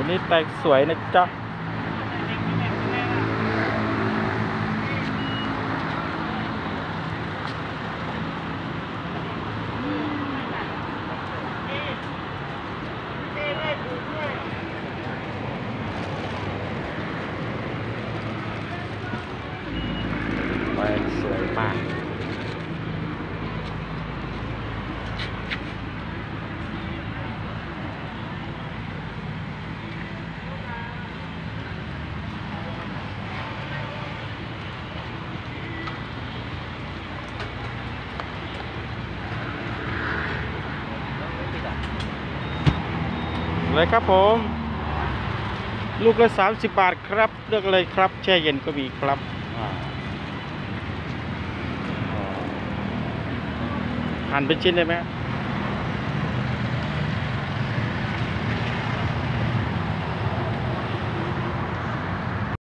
วันนี้แต่งสวยนะจ๊ะแต่งสวยมากเลยครับผมลูกละ30 บาทครับเลือกเลยครับแช่เย็นก็มีครับหั่นเป็นชิ้นได้ไหม